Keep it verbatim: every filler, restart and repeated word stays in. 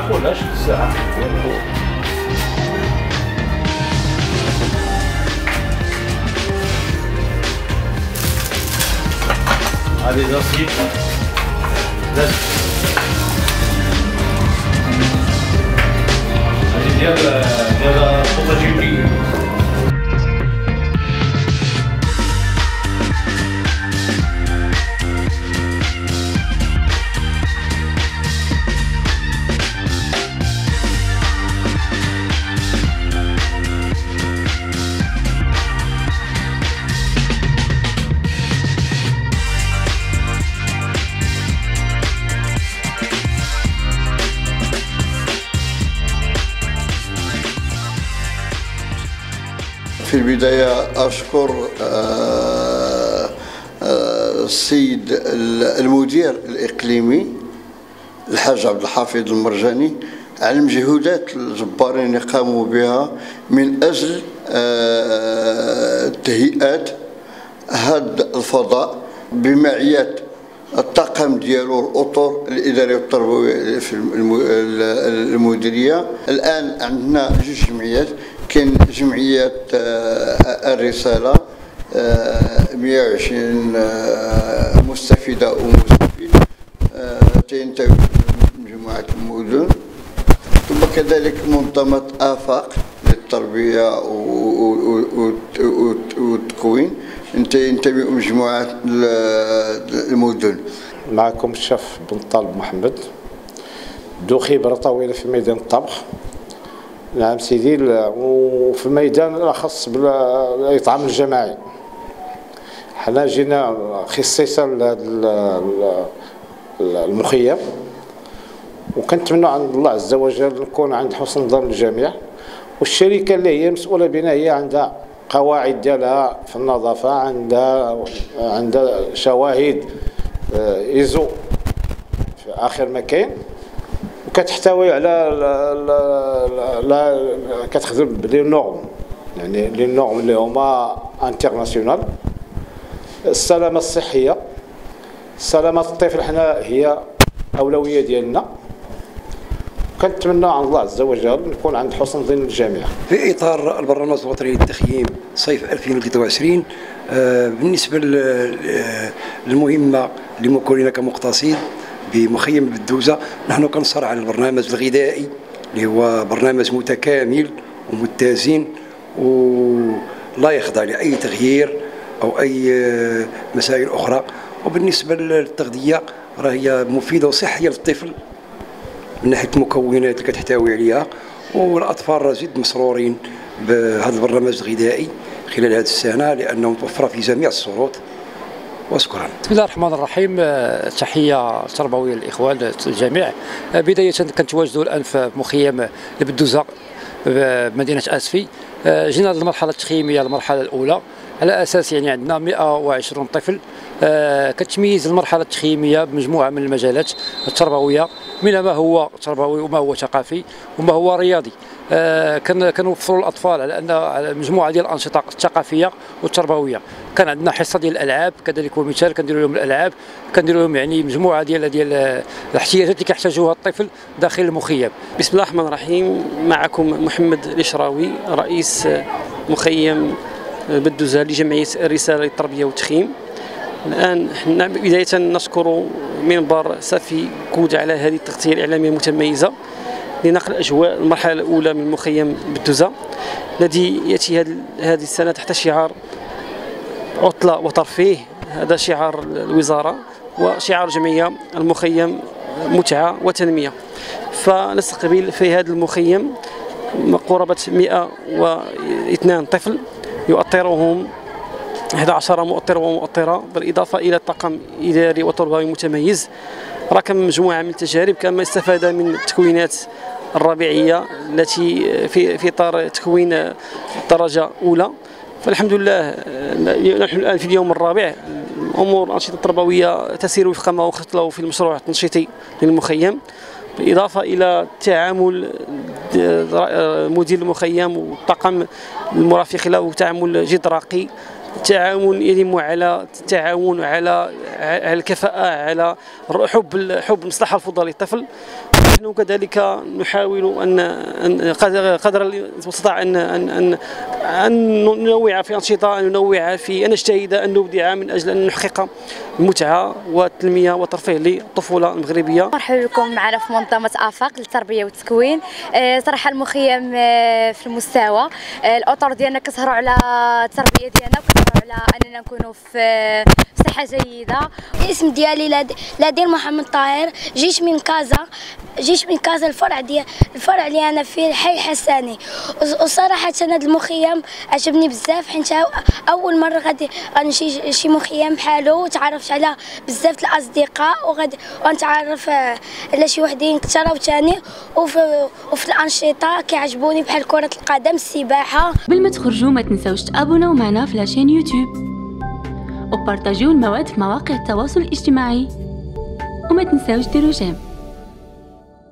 الساعة كلها شفت الساعة هذه زاسيت لازم هذه ديال ديال فوطو جي بي. في البداية أشكر السيد المدير الإقليمي الحاج عبد الحفيظ المرجاني على المجهودات الجبارين اللي قاموا بها من أجل تهيئة هذا الفضاء بمعية الطاقم ديالو الأطر الإدارية والتربوية في المديرية. الآن عندنا جوج جمعيات، كاين جمعية الرسالة مئة وعشرين مستفيدة ومستفيد تنتمي لمجموعة المدن، ثم كذلك منظمة آفاق للتربية والتكوين ينتمي لمجموعة المدن. معكم الشيف بن طالب محمد، ذو خبرة طويلة في ميدان الطبخ. نعم سيدي، وفي الميدان الأخص بالإطعام الجماعي. حنا جينا خصيصا لهذا المخيم، وكنتمنى عند الله عز وجل نكون عند حسن ظن الجميع. والشركة اللي هي مسؤولة بنا هي عندها قواعد ديالها في النظافة، عندها عندها شواهد ايزو في آخر مكان، وكتحتوي على لا لا كتخدم لي نورم، يعني لي نورم اللي هما انترناسيونال. السلامة الصحية، سلامة الطفل حنا هي أولوية ديالنا. كنتمنى عن الله عز وجل نكون عند حسن ظن الجميع. في إطار البرنامج الوطني للتخييم صيف ألفين وثلاثة وعشرين، بالنسبة للمهمة لمكوننا كمقتصد بمخيم بالدوزة، نحن كنصر على البرنامج الغذائي اللي هو برنامج متكامل ومتزن ولا يخضع لأي تغيير أو أي مسائل أخرى. وبالنسبة للتغذية راهي مفيدة وصحية للطفل من ناحية المكونات اللي كتحتوي عليها، والأطفال جد مسرورين بهذا البرنامج الغذائي خلال هذه السنة لأنه متوفرة في جميع الشروط. وشكرا. بسم الله الرحمن الرحيم. تحية تربوية للإخوان الجميع. بداية كنتواجدوا الآن في مخيم البدوزة بمدينة أسفي. جينا للمرحلة التخييمية المرحلة الأولى على أساس يعني عندنا مئة وعشرين طفل. كتميز المرحلة التخييمية بمجموعة من المجالات التربوية، منها ما هو تربوي وما هو ثقافي وما هو رياضي. كنوفروا للاطفال على ان على مجموعه ديال الانشطه الثقافيه والتربويه. كان عندنا حصه ديال الالعاب كذلك، ومثال كنديروا لهم الالعاب، كنديروا لهم يعني مجموعه ديال ديال الاحتياجات اللي كيحتاجوها الطفل داخل المخيم. بسم الله الرحمن الرحيم. معكم محمد الاشراوي، رئيس مخيم بالدوزة لجمعيه الرساله للتربيه والتخييم. الان حنا بدايه نشكر منبر صافي كود على هذه التغطيه الاعلاميه المتميزه لنقل اجواء المرحله الاولى من مخيم بالدوزة الذي ياتي هذه السنه تحت شعار عطله وترفيه. هذا شعار الوزاره وشعار الجمعيه المخيم متعه وتنميه. فنستقبل في هذا المخيم قرابه مئة واثنين طفل يؤطرهم أحد عشر مؤطر ومؤطرة، بالإضافة إلى طاقم إداري وتربوي متميز. رقم مجموعة من التجارب كما استفاد من التكوينات الربيعية التي في في إطار تكوين درجة أولى. فالحمد لله نحن الآن في اليوم الرابع. أمور الأنشطة التربوية تسير وفق ما أخطط له في المشروع التنشيطي للمخيم، بالإضافة إلى تعامل مدير المخيم والطاقم المرافق له تعامل جد راقي، تعاون يتم على التعاون على على الكفاءة، على حب حب المصلحة الفضلى للطفل. نحن كذلك نحاول ان ان قدر المستطاع ان ان ان ان ننوع في انشطه، ان ننوع في ان نجتهد ان نبدع من اجل ان نحقق المتعه والتنميه والترفيه للطفوله المغربيه. مرحبا بكم معنا في منظمه افاق للتربيه والتكوين. صراحه المخيم في المستوى، الاطر ديالنا كتهروا على التربيه ديالنا وكتهروا على اننا نكونوا في صحه جيده. الاسم ديالي لدين محمد طاهر، جيت من كازا جيت من كازا الفرع ديال الفرع اللي انا فيه الحي الحساني. وصراحه هذا المخيم عجبني بزاف، حيت اول مره غادي غنمشي شي مخيم بحالو، وتعرفت على بزاف الاصدقاء وغادي غنتعرف على شي وحدين كثر وثاني. وفي, وفي الانشطه كيعجبوني بحال كره القدم، السباحه. قبل ما تخرجوا ما تنساوش تابوناو معنا في لاشين يوتيوب وبارطاجيو المواد في مواقع التواصل الاجتماعي، وما تنساوش ديروا جيم.